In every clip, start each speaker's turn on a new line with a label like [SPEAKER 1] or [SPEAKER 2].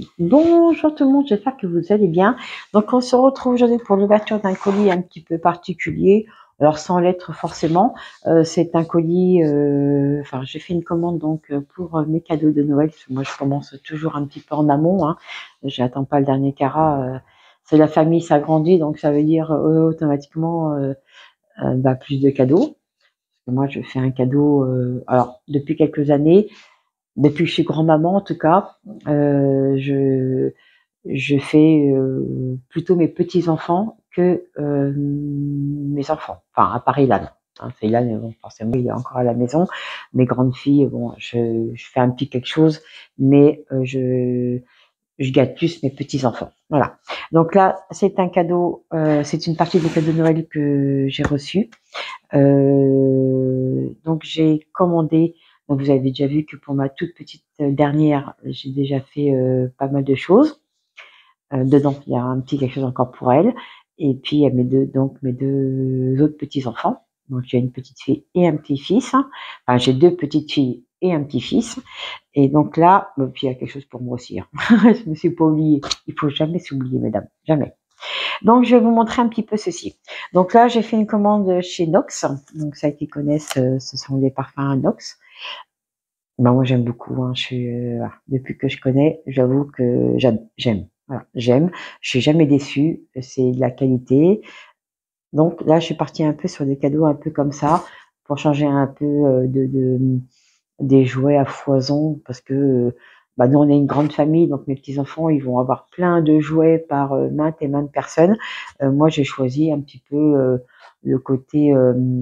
[SPEAKER 1] Bonjour tout le monde, j'espère que vous allez bien. Donc on se retrouve aujourd'hui pour l'ouverture d'un colis un petit peu particulier. Alors sans l'être forcément, c'est un colis. Enfin, j'ai fait une commande donc pour mes cadeaux de Noël. Parce que moi, je commence toujours un petit peu en amont. Hein. J'attends pas le dernier carat. C'est la famille s'agrandit, donc ça veut dire automatiquement plus de cadeaux. Parce que moi, je fais un cadeau. Alors depuis quelques années. Depuis que je suis grand-maman, en tout cas, je fais plutôt mes petits-enfants que mes enfants. Enfin, à part Ilan. Hein, c'est Ilan, bon, forcément, il est encore à la maison. Mes grandes filles, bon, je fais un petit quelque chose, mais je gâte plus mes petits-enfants. Voilà. Donc là, c'est un cadeau, c'est une partie des cadeaux de Noël que j'ai reçu. Donc j'ai commandé, donc vous avez déjà vu que pour ma toute petite dernière, j'ai déjà fait pas mal de choses. Dedans, il y a un petit quelque chose encore pour elle. Et puis il y a mes deux autres petits enfants. Donc j'ai une petite fille et un petit-fils. Enfin, j'ai deux petites filles et un petit-fils. Et donc là, puis il y a quelque chose pour moi aussi. Hein. Je me suis pas oubliée. Il faut jamais s'oublier, mesdames, jamais. Donc, je vais vous montrer un petit peu ceci. Donc là, j'ai fait une commande chez Nox. Donc, ça qui connaissent, ce sont les parfums Nox. Ben, moi, j'aime beaucoup. Hein. Voilà. Depuis que je connais, j'avoue que j'aime. Voilà, j'aime. Je suis jamais déçue. C'est de la qualité. Donc là, je suis partie un peu sur des cadeaux un peu comme ça pour changer un peu des jouets à foison parce que nous on est une grande famille, donc mes petits enfants ils vont avoir plein de jouets par maintes et maintes personnes. Moi j'ai choisi un petit peu le côté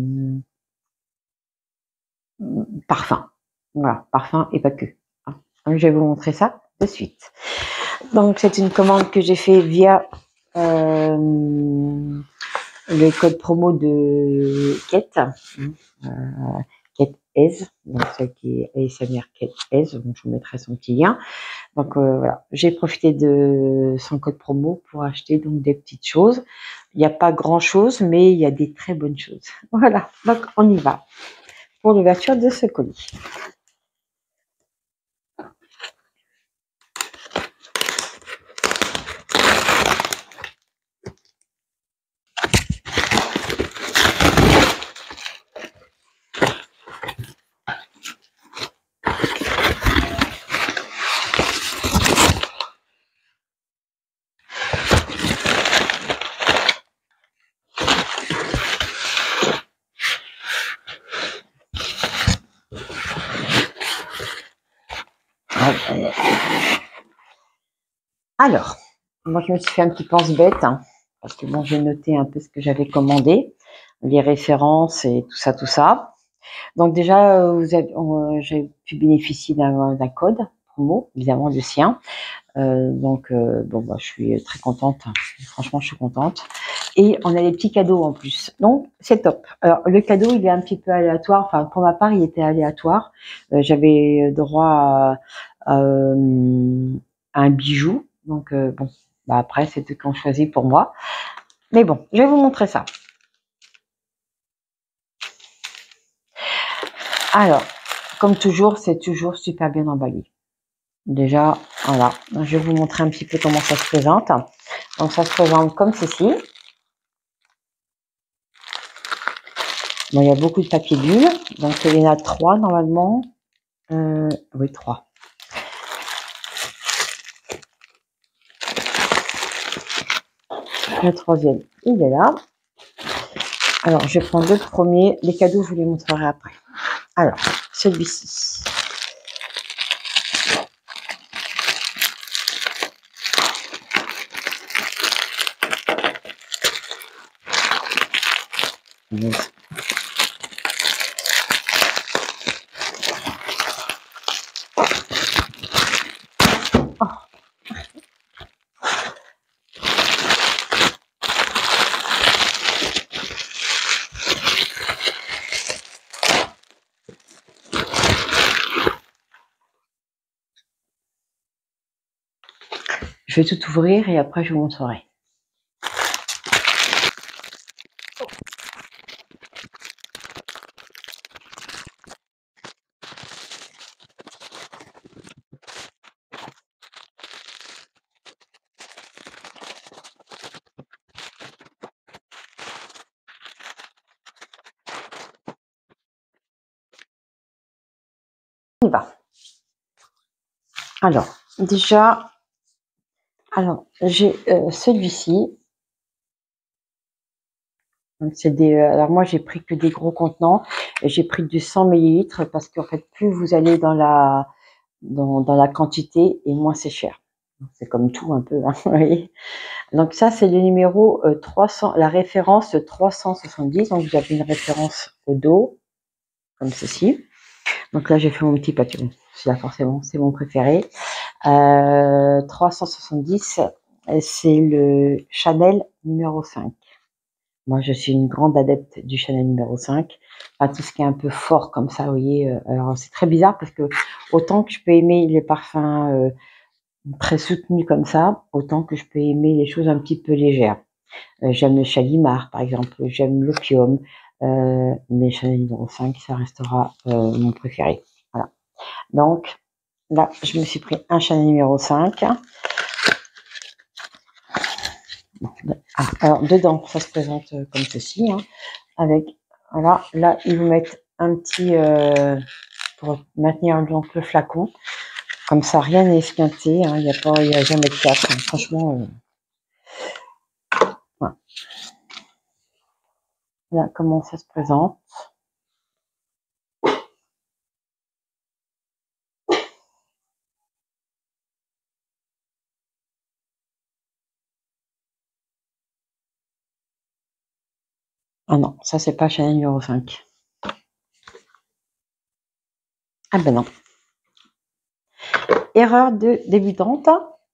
[SPEAKER 1] parfum, voilà, parfum et pas que. Hein. Donc, je vais vous montrer ça de suite. Donc c'est une commande que j'ai fait via le code promo de Quête. Kate Hez, donc celle qui est ASMR Kate Hez, donc je vous mettrai son petit lien. Donc voilà, j'ai profité de son code promo pour acheter donc des petites choses. Il n'y a pas grand chose, mais il y a des très bonnes choses. Voilà, donc on y va pour l'ouverture de ce colis. Alors, moi je me suis fait un petit pense-bête, hein, parce que bon, j'ai noté un peu ce que j'avais commandé, les références et tout ça, tout ça. Donc déjà, j'ai pu bénéficier d'un code promo, évidemment le sien. Je suis très contente. Franchement, je suis contente. Et on a des petits cadeaux en plus. Donc, c'est top. Alors, le cadeau, il est un petit peu aléatoire. Enfin, pour ma part, il était aléatoire. J'avais droit à un bijou. Donc, après, c'est ce qu'on choisit pour moi. Mais bon, je vais vous montrer ça. Alors, comme toujours, c'est toujours super bien emballé. Déjà, voilà. Je vais vous montrer un petit peu comment ça se présente. Donc, ça se présente comme ceci. Bon, il y a beaucoup de papier bulle. Donc, il y en a 3 normalement. Oui, 3. Le troisième, il est là. Alors, je vais prendre le premier. Les cadeaux, je vous les montrerai après. Alors, celui-ci. Je vais tout ouvrir et après, je vous montrerai. On y va. Alors, déjà, j'ai celui-ci. Alors moi, j'ai pris que des gros contenants. J'ai pris du 100 millilitres parce qu'en fait, plus vous allez dans la quantité et moins c'est cher. C'est comme tout un peu, hein, vous voyez. Donc ça, c'est le numéro 300, la référence 370. Donc vous avez une référence au dos, comme ceci. Donc là, j'ai fait mon petit papillon. Celui-là, forcément, c'est mon préféré. 370, c'est le Chanel numéro 5. Moi, je suis une grande adepte du Chanel numéro 5. Enfin, tout ce qui est un peu fort comme ça, vous voyez. Alors, c'est très bizarre parce que autant que je peux aimer les parfums très soutenus comme ça, autant que je peux aimer les choses un petit peu légères. J'aime le Shalimar, par exemple. J'aime l'Opium. Mais Chanel numéro 5, ça restera mon préféré. Voilà. Donc, là, je me suis pris un Chanel numéro 5. Alors, dedans, ça se présente comme ceci, hein, avec, voilà, là, ils vous mettent un petit, pour maintenir donc le flacon. Comme ça, rien n'est esquinté, hein, il n'y a jamais de casse, hein, franchement. Voilà. Là, comment ça se présente. Ah non, ça, c'est pas Chanel numéro 5. Ah ben non. Erreur de débutante.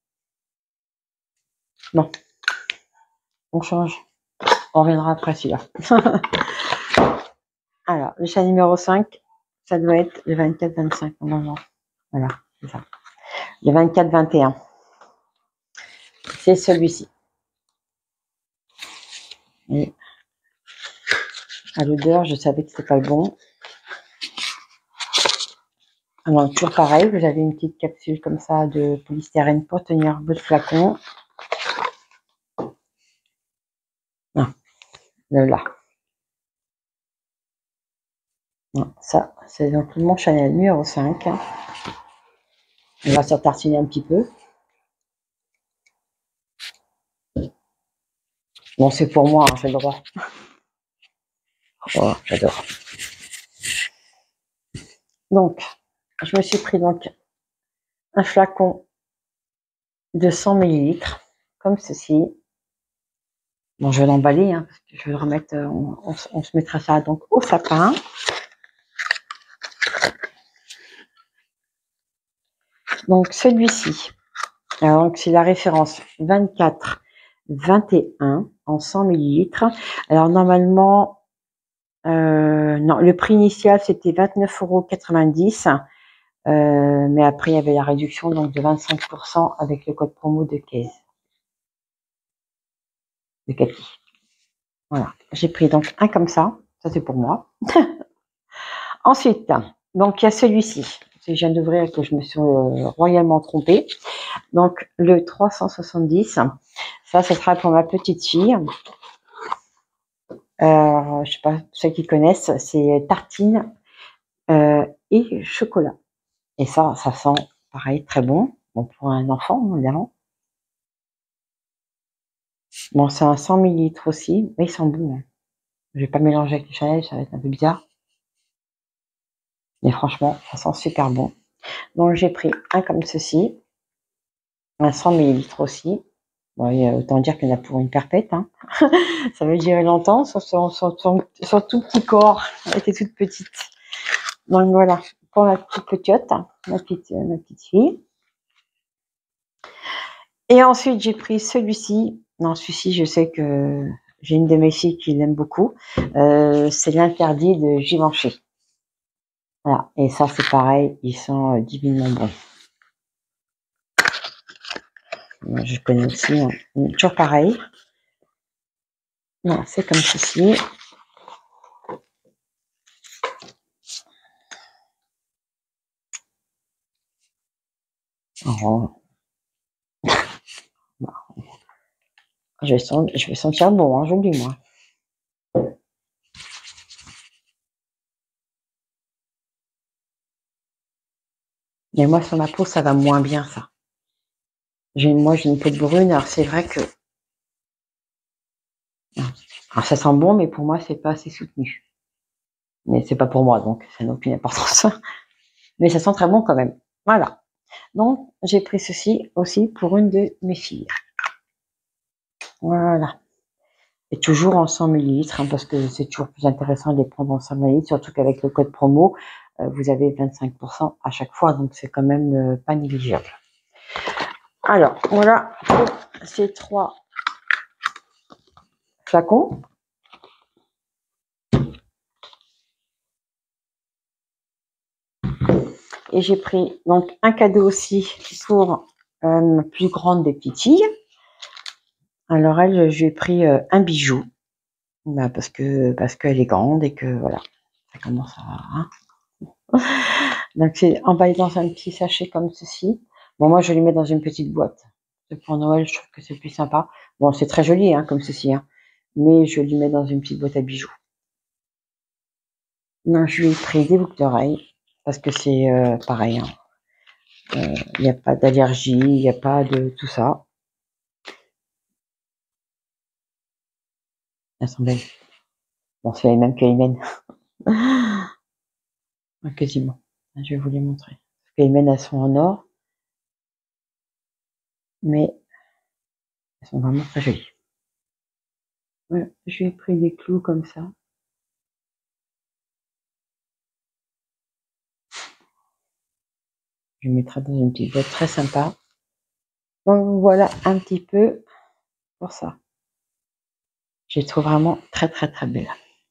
[SPEAKER 1] Bon, on change. On reviendra après celui-là. Alors, le Chanel numéro 5, ça doit être le 24-25. Non. Voilà, c'est ça. Le 24-21. C'est celui-ci. Et à l'odeur, je savais que c'était pas le bon. Alors, toujours pareil, vous avez une petite capsule comme ça de polystyrène pour tenir votre flacon. Non, là. Non, ça, c'est donc mon Chanel numéro 5. On va se tartiner un petit peu. Bon, c'est pour moi, hein, j'ai le droit. Oh, j'adore. Donc, je me suis pris donc un flacon de 100 millilitres, comme ceci. Bon, je vais l'emballer, hein, parce que je vais le remettre, on se mettra ça donc au sapin. Donc, celui-ci, c'est la référence 24-21 en 100 millilitres. Alors, normalement, non, le prix initial, c'était 29,90 €. Mais après, il y avait la réduction donc de 25% avec le code promo de Cathy. Voilà, j'ai pris donc un comme ça c'est pour moi. Ensuite, donc il y a celui-ci. Je viens d'ouvrir que je me suis royalement trompée. Donc le 370, ça sera pour ma petite fille. Je sais pas ceux qui connaissent, c'est tartine et chocolat. Et ça sent pareil très bon. Bon pour un enfant évidemment. Bon, c'est un 100 millilitres aussi, mais ils sont bons. Hein. Je vais pas mélanger avec les Chanel, ça va être un peu bizarre. Mais franchement, ça sent super bon. Donc j'ai pris un comme ceci, un 100 millilitres aussi. Bon, autant dire qu'il y en a pour une perpète. Hein. Ça veut durer longtemps sur son tout petit corps. Elle était toute petite. Donc voilà, pour ma petite petite, ma petite fille. Et ensuite, j'ai pris celui-ci. Non, celui-ci, je sais que j'ai une de mes filles qui l'aime beaucoup. C'est l'interdit de Givenchy. Voilà. Et ça, c'est pareil. Ils sont divinement bons. Je connais aussi. Hein. Toujours pareil. Voilà, c'est comme ceci. Oh. Je vais sentir bon, hein, j'oublie moi. Mais moi, sur ma peau, ça va moins bien, ça. Moi, j'ai une peau brune, alors c'est vrai que... Alors, ça sent bon, mais pour moi, c'est pas assez soutenu. Mais c'est pas pour moi, donc ça n'a aucune importance. Mais ça sent très bon quand même. Voilà. Donc, j'ai pris ceci aussi pour une de mes filles. Voilà. Et toujours en 100 millilitres, parce que c'est toujours plus intéressant de les prendre en 100 millilitres, surtout qu'avec le code promo, vous avez 25% à chaque fois, donc c'est quand même pas négligeable. Alors, voilà pour ces 3 flacons. Et j'ai pris donc un cadeau aussi pour ma plus grande des petites filles. Alors elle, j'ai pris un bijou, parce qu'elle est grande et que voilà, ça commence à... Donc c'est emballé dans un petit sachet comme ceci. Bon, moi je les mets dans une petite boîte. Pour Noël, je trouve que c'est plus sympa. Bon, c'est très joli comme ceci, mais je les mets dans une petite boîte à bijoux. Non, je lui ai pris des boucles d'oreilles parce que c'est pareil. Il n'y a pas d'allergie, il n'y a pas de tout ça. Elles sont belles. Bon, c'est les mêmes que les miennes. Quasiment. Je vais vous les montrer. Parce que les miennes, elles sont en or. Mais elles sont vraiment très jolies. Voilà, je lui ai pris des clous comme ça. Je mettrai dans une petite boîte très sympa. Donc voilà un petit peu pour ça. Je les trouve vraiment très très très belles.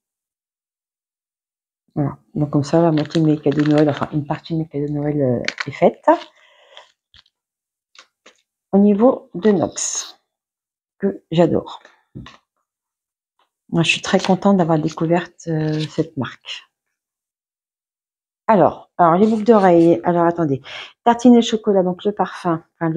[SPEAKER 1] Voilà. Donc comme ça, la moitié de mes cadeaux de Noël, enfin une partie de mes cadeaux de Noël est faite. Au niveau de Nox, que j'adore. Moi, je suis très contente d'avoir découvert cette marque. Alors les boucles d'oreilles. Alors attendez, tartine au chocolat, donc le parfum, enfin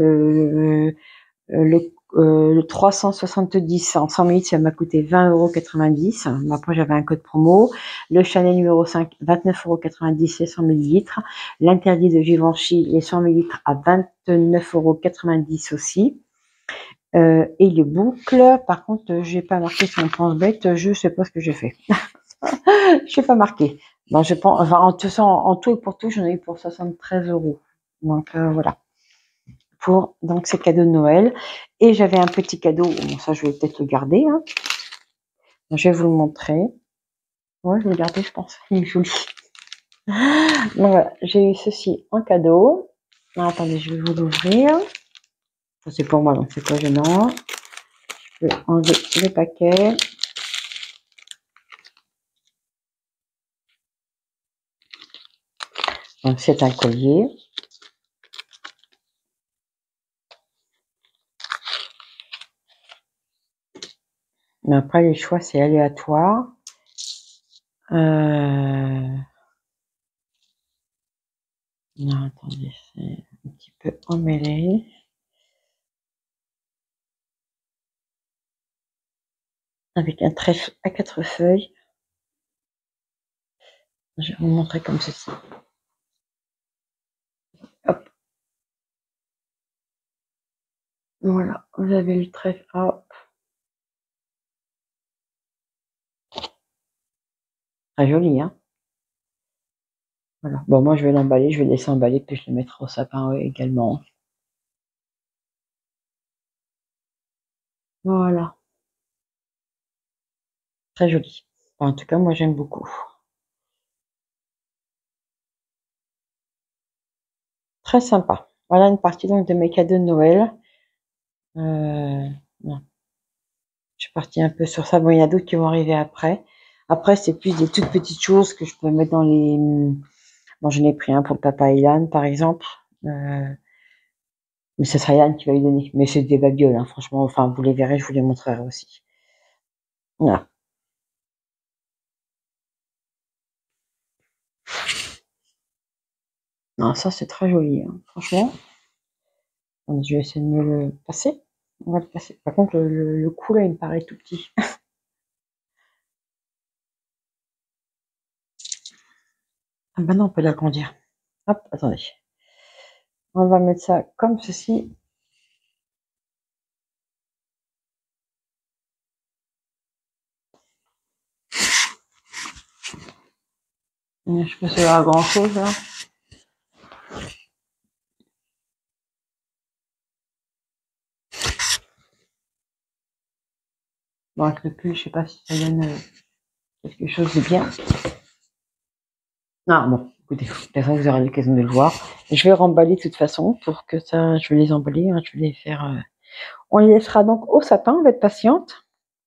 [SPEAKER 1] le 370 en 100 ml, ça m'a coûté 20,90 €. Après, j'avais un code promo. Le Chanel numéro 5, 29,90 € les 100 ml. L'interdit de Givenchy, les 100 ml à 29,90 € aussi. Et les boucles, par contre, j'ai pas marqué sur mon pense-bête, je sais pas ce que j'ai fait. Je n'ai pas marqué. Bon, je pense, enfin, en tout et pour tout, j'en ai eu pour 73 €. Donc, voilà. Pour donc ces cadeaux de Noël. Et j'avais un petit cadeau, bon, ça je vais peut-être le garder. Je vais vous le montrer. Ouais, je vais le garder, je pense. Il est joli. Donc voilà, j'ai eu ceci en cadeau. Alors, attendez, je vais vous l'ouvrir. Ça c'est pour moi, donc c'est pas gênant. Je vais enlever les paquets. Donc c'est un collier. Mais après les choix c'est aléatoire. Non, attendez, c'est un petit peu emmêlé. Avec un trèfle à 4 feuilles. Je vais vous montrer comme ceci. Hop. Voilà, vous avez le trèfle. Hop. Très joli, Voilà. Bon, moi, je vais l'emballer, je vais laisser emballer, puis je le mettrai au sapin également. Voilà. Très joli. Enfin, en tout cas, moi, j'aime beaucoup. Très sympa. Voilà une partie donc de mes cadeaux de Noël. Non. Je suis partie un peu sur ça. Bon, il y a d'autres qui vont arriver après. Après, c'est plus des toutes petites choses que je peux mettre dans les... Bon, j'en ai pris un pour le papa Ilan, par exemple. Mais ce sera Yann qui va lui donner. Mais c'est des babioles, franchement. Enfin, vous les verrez, je vous les montrerai aussi. Voilà. Non, ça, c'est très joli, franchement. Donc, je vais essayer de me le passer. On va le passer. Par contre, le cou, là, il me paraît tout petit. Ah bah non, on peut l'agrandir. Hop, attendez. On va mettre ça comme ceci. Je peux faire grand chose là. Bon, avec le pull, je sais pas si ça donne quelque chose de bien. Ah bon, écoutez, de toute façon, vous aurez l'occasion de le voir. Je vais remballer de toute façon pour que ça, je vais les emballer, hein, je vais les faire. On les laissera donc au sapin, on va être patiente.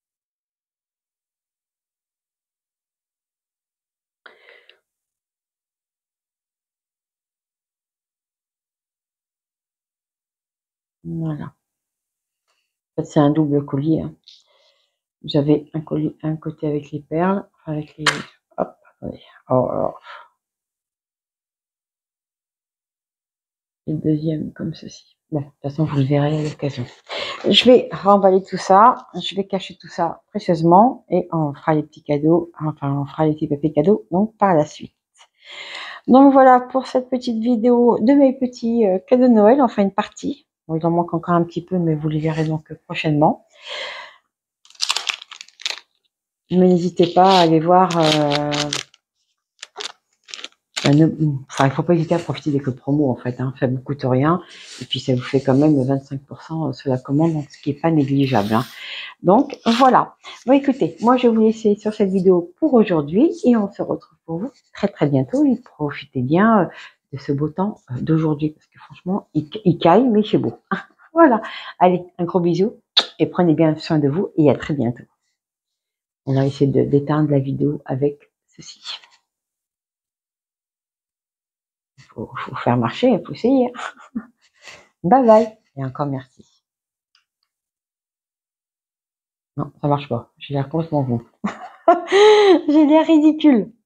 [SPEAKER 1] Voilà. En fait, c'est un double collier. Hein. Vous avez un collier, un côté avec les perles, avec les. Hop, attendez. Oh, alors. Et le deuxième comme ceci. Bon, de toute façon, vous le verrez à l'occasion. Je vais remballer tout ça, je vais cacher tout ça précieusement et on fera les petits cadeaux, enfin on fera les petits papiers cadeaux donc par la suite. Donc voilà pour cette petite vidéo de mes petits cadeaux de Noël, enfin une partie. Bon, il en manque encore un petit peu, mais vous les verrez donc prochainement. Mais n'hésitez pas à aller voir. Il ne faut pas hésiter à profiter des codes promo en fait. Hein, ça ne vous coûte rien et puis ça vous fait quand même 25% sur la commande, donc ce qui n'est pas négligeable. Hein. Donc voilà. Bon écoutez, moi je vais vous laisser sur cette vidéo pour aujourd'hui et on se retrouve pour vous très très bientôt. Et profitez bien de ce beau temps d'aujourd'hui parce que franchement il caille mais c'est beau. Voilà. Allez, un gros bisou et prenez bien soin de vous et à très bientôt. On va essayer d'éteindre la vidéo avec ceci. Faut faire marcher, il faut essayer. Bye bye et encore merci. Non, ça marche pas. J'ai l'air complètement bon. J'ai l'air ridicule.